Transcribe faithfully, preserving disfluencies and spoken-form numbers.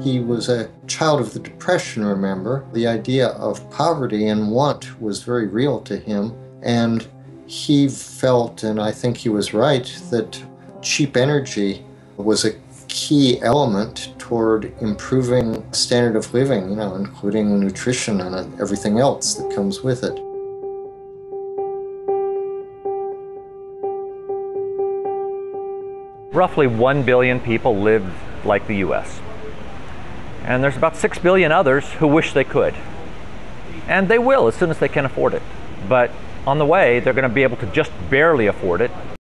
He was a child of the Depression, remember? The idea of poverty and want was very real to him, and he felt, and I think he was right, that cheap energy was a key element toward improving standard of living, you know, including nutrition and everything else that comes with it. Roughly one billion people live like the U S And there's about six billion others who wish they could. And they will as soon as they can afford it. But on the way, they're going to be able to just barely afford it.